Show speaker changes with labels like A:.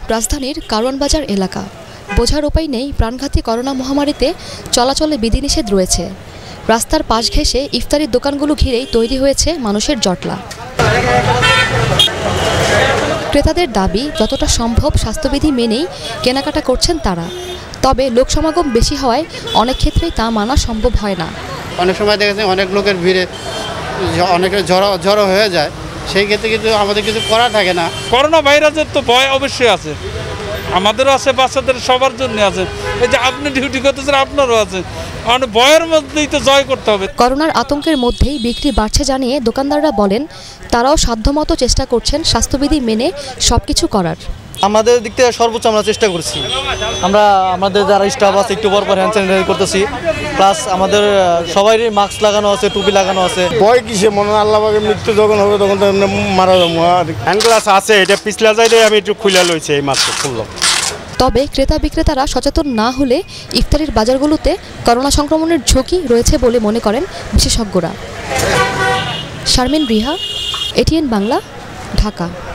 A: রাজধানীর কারওয়ান বাজার এলাকা। বোঝার উপায় নেই, প্রাণঘাতী করোনা মহামারীতে চলাচলে বিধিনিষেধ রয়েছে। রাস্তার পাশ ঘেঁষে ইফতারির দোকানগুলো ঘিরেই তৈরি হয়েছে মানুষের জটলা। ক্রেতাদের দাবি, যতটা সম্ভব স্বাস্থ্যবিধি মেনেই কেনাকাটা করছেন তারা। তবে লোক সমাগম বেশি হওয়ায় অনেক ক্ষেত্রেই তা মানা সম্ভব হয় না।
B: অনেক সময় দেখেছি অনেক লোকের ভিড়ে অনেকের জড়ো হয়ে যায়, সেই ক্ষেত্রে কিন্তু আমাদের কিছু করা থাকে না।
C: করোনা ভাইরাসের তো ভয় অবশ্যই আছে, আমাদেরও আছে, বাচ্চাদের সবার জন্য আছে। এই যে আপনি ডিউটি করতেছেন, আপনারও আছে। মানে ভয়ের মধ্যেই তো জয় করতে হবে।
A: করোনার আতঙ্কের মধ্যেই বিক্রি বাড়ছে জানিয়ে দোকানদাররা বলেন, তারাও সাধ্যমতো চেষ্টা করছেন স্বাস্থ্যবিধি মেনে সবকিছু করার।
D: আমাদের দিক থেকে সর্বোচ্চ আমরা চেষ্টা করছি। আমরা আমাদের যারা স্টাফ আছে একটু পর হ্যান্ড স্যানিটাইজ করতেছি, প্লাস আমাদের সবারই মাস্ক লাগানো আছে, টুপি লাগানো আছে।
E: ভয় কিসে, মনে আল্লাহ পাকে মৃত্যু যখন হবে তখন তো মারা যাবো। হ্যান্ড গ্লাস আছে, এটা পিছলা যাইলে আমি একটু খুলে লইছি, এই মাত্র খুললাম।
A: তবে ক্রেতা বিক্রেতারা সচেতন না হলে ইফতারির বাজারগুলোতে করোনা সংক্রমণের ঝুঁকি রয়েছে বলে মনে করেন বিশেষজ্ঞরা। শারমিন রিহা, ATN বাংলা, ঢাকা।